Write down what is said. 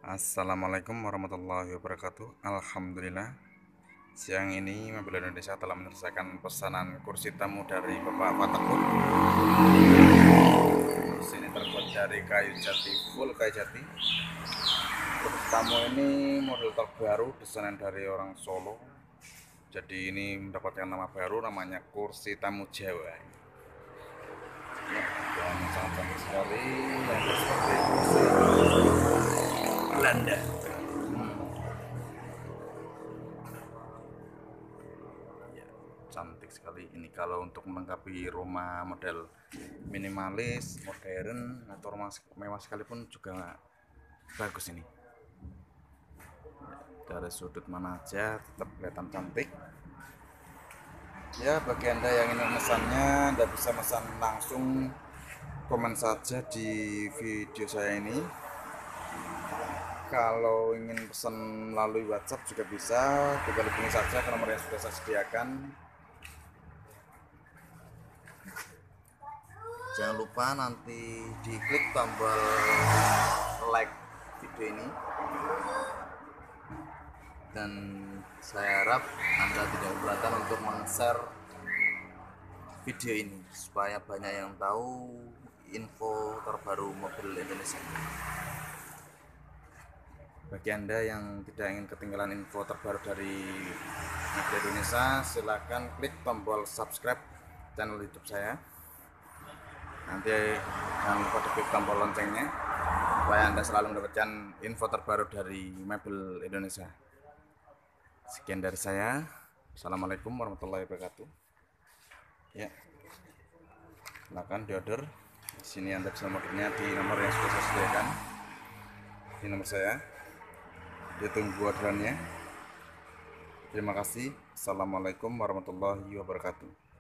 Assalamualaikum warahmatullahi wabarakatuh. Alhamdulillah, siang ini Mobil Indonesia telah menyelesaikan pesanan kursi tamu dari Bapak Fatakul. Kursi ini terbuat dari kayu jati, full kayu jati. Kursi tamu ini model terbaru, desain dari orang Solo. Jadi ini mendapatkan nama baru, namanya kursi tamu Jawa. Ya, dan sangat cantik sekali, yang seperti kursi Belanda. Cantik sekali ini kalau untuk melengkapi rumah model minimalis, modern atau rumah mewah sekalipun juga bagus ini. Dari sudut mana aja tetap kelihatan cantik. Ya, bagi Anda yang ingin memesannya, Anda bisa pesan langsung, komen saja di video saya ini. Kalau ingin pesan melalui WhatsApp juga bisa, kita hubungi saja ke nomor yang sudah saya sediakan. Jangan lupa nanti diklik tombol like video ini, dan saya harap Anda tidak keberatan untuk men-share video ini supaya banyak yang tahu info terbaru mobil Indonesia. Bagi Anda yang tidak ingin ketinggalan info terbaru dari mobil Indonesia, silahkan klik tombol subscribe channel YouTube saya. Nanti jangan lupa diklik tombol loncengnya supaya Anda selalu mendapatkan info terbaru dari Mobil Indonesia. Sekian dari saya. Assalamualaikum warahmatullahi wabarakatuh. Ya, silakan diorder. Di sini Anda bisa ordernya di nomor yang sudah saya sediakan. Di nomor saya. Ditunggu orderannya. Terima kasih. Assalamualaikum warahmatullahi wabarakatuh.